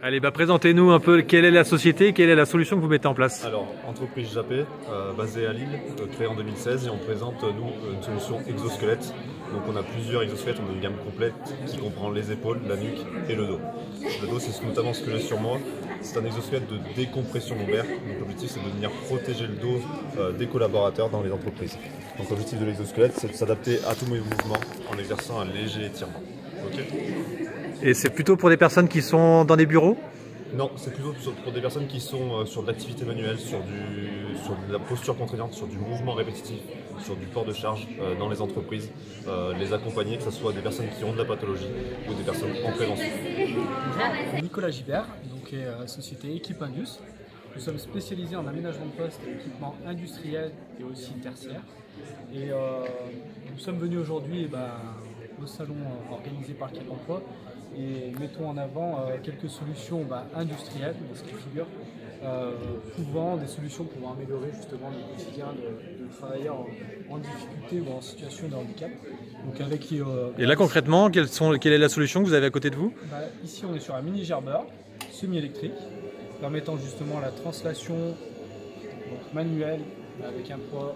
Allez, présentez-nous un peu quelle est la société, quelle est la solution que vous mettez en place. Alors, entreprise Jappé, basée à Lille, créée en 2016, et on présente, nous, une solution exosquelette. Donc on a plusieurs exosquelettes, on a une gamme complète qui comprend les épaules, la nuque et le dos. Le dos, c'est notamment ce que j'ai sur moi. C'est un exosquelette de décompression lombaire. Donc l'objectif, c'est de venir protéger le dos des collaborateurs dans les entreprises. Donc l'objectif de l'exosquelette, c'est de s'adapter à tous mes mouvements en exerçant un léger étirement. Okay. Et c'est plutôt pour des personnes qui sont dans des bureaux? Non, c'est plutôt pour des personnes qui sont sur de l'activité manuelle, sur de la posture contraignante, sur du mouvement répétitif, sur du port de charge dans les entreprises, les accompagner, que ce soit des personnes qui ont de la pathologie ou des personnes en prévention. Bonjour, Nicolas Gibert, donc société Équipe Indus. Nous sommes spécialisés en aménagement de poste et équipement industriel et aussi tertiaire. Et nous sommes venus aujourd'hui au salon organisé par le Cap Emploi et mettons en avant quelques solutions industrielles, de ce qui figure, des solutions pouvant améliorer justement le quotidien de travailleurs en difficulté ou en situation de handicap. Donc et là concrètement, quelle est la solution que vous avez à côté de vous? Ici on est sur un mini gerbeur semi-électrique permettant justement la translation manuelle avec un poids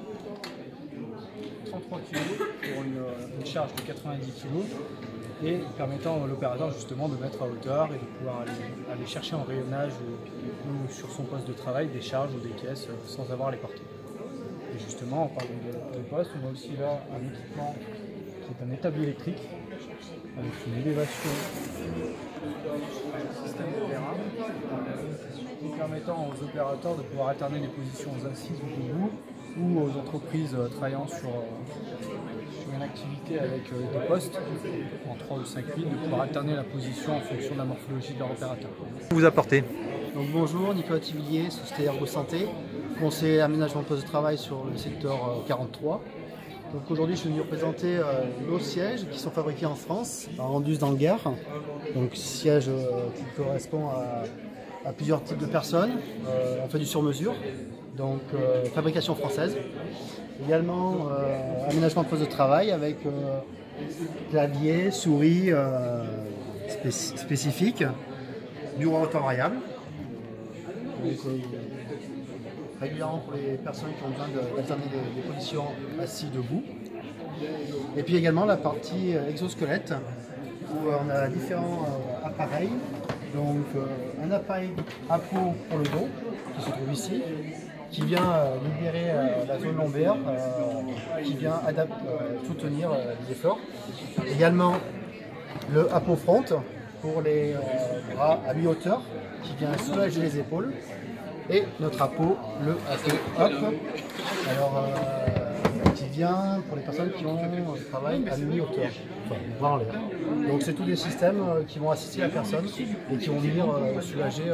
33 kg pour une charge de 90 kg et permettant à l'opérateur justement de mettre à hauteur et de pouvoir aller chercher en rayonnage ou sur son poste de travail des charges ou des caisses sans avoir à les porter. Et justement, en parlant de poste, on a aussi là un équipement qui est un établi électrique avec une élévation système opérable permettant aux opérateurs de pouvoir alterner les positions assises ou debout ou aux entreprises travaillant sur une activité avec des postes en 3 ou 5 8 de pouvoir alterner la position en fonction de la morphologie de leur opérateur. Vous apportez. Donc bonjour, Nicolas Tivillier, société Ergo Santé, conseiller aménagement de poste de travail sur le secteur 43. Donc aujourd'hui je suis venu présenter nos sièges qui sont fabriqués en France, à Andus dans le Gard. Donc siège qui correspond à plusieurs types de personnes. On fait du sur-mesure, donc fabrication française. Également aménagement de poste de travail avec clavier, souris spécifique, bureau à temps variable. Donc, régulièrement pour les personnes qui ont besoin d'alterner des positions assis debout. Et puis également la partie exosquelette où on a différents appareils. Donc un appareil à peau pour le dos qui se trouve ici, qui vient libérer la zone lombaire, qui vient soutenir les efforts. Également le appo front pour les bras à mi-hauteur, qui vient soulager les épaules. Et notre appo, le appo up, qui vient pour les personnes qui ont un travail à mi-hauteur, voire en l'air. Donc c'est tous des systèmes qui vont assister la personne et qui vont venir soulager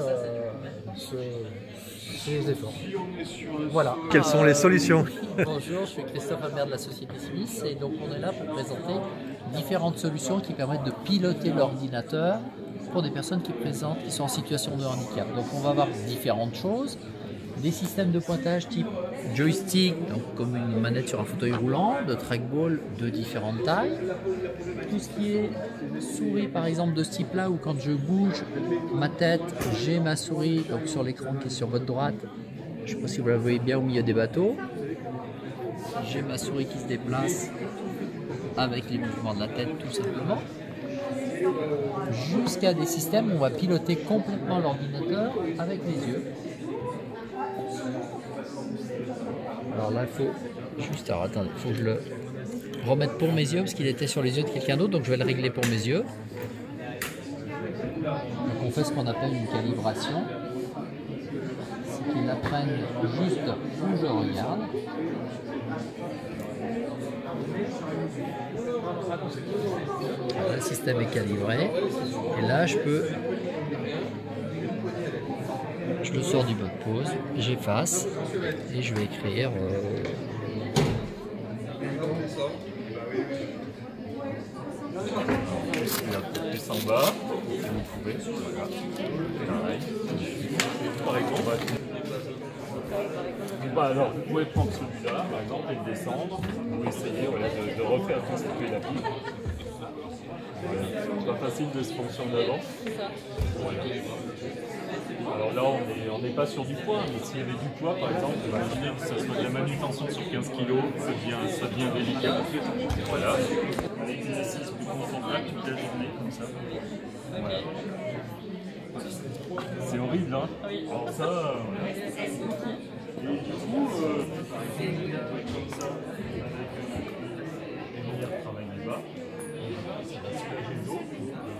ces efforts. Voilà. Quelles sont les solutions? Bonjour, je suis Christophe Albert de la société Smith et donc on est là pour présenter différentes solutions qui permettent de piloter l'ordinateur pour des personnes qui sont en situation de handicap. Donc on va avoir différentes choses, des systèmes de pointage type joystick, donc comme une manette sur un fauteuil roulant, de trackball de différentes tailles, tout ce qui est souris par exemple de ce type là où quand je bouge ma tête, j'ai ma souris donc sur l'écran qui est sur votre droite, je ne sais pas si vous la voyez bien au milieu des bateaux, j'ai ma souris qui se déplace avec les mouvements de la tête tout simplement, jusqu'à des systèmes où on va piloter complètement l'ordinateur avec les yeux. Alors là, il faut juste... Alors attendez, il faut que je le remette pour mes yeux parce qu'il était sur les yeux de quelqu'un d'autre, donc je vais le régler pour mes yeux. Donc on fait ce qu'on appelle une calibration. C'est qu'il apprenne juste où je regarde. Alors, le système est calibré et là je le sors du mode pause, j'efface et je vais écrire Plus en bas, si vous pouvez, pareil. Par exemple, alors vous pouvez prendre celui-là par exemple et le descendre ou essayer de refaire tout ce que l'appli. C'est pas facile de se fonctionner d'avant. Alors là, on n'est pas sur du poids, mais s'il y avait du poids, par exemple, imaginez que ça soit de la manutention sur 15 kg, ça devient délicat. Voilà. Avec des assises plus confortables toute la journée, comme ça. Voilà. C'est horrible, hein. Alors ça, et du coup, comme ça, avec les meilleurs travail du bas, ça va soulager le dos.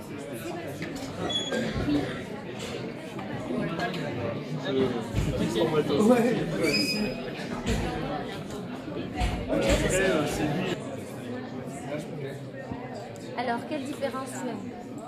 Alors, quelle différence tu as?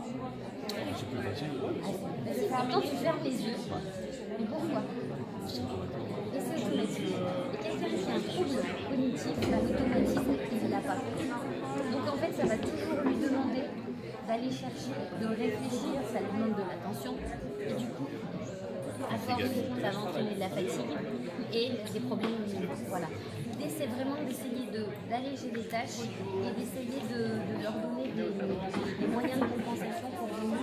Quand tu fermes les yeux, mais pourquoi? Et c'est automatique. Et quelqu'un qui a un trouble cognitif, l'automatisme, il ne l'a pas. Donc en fait, ça va toujours lui demander d'aller chercher, de réfléchir, ça lui demande de l'attention. Et du coup, à force, ça va entraîner de la fatigue et des problèmes. Voilà. L'idée, c'est vraiment d'essayer d'alléger les tâches et d'essayer de leur donner des moyens de compensation pour venir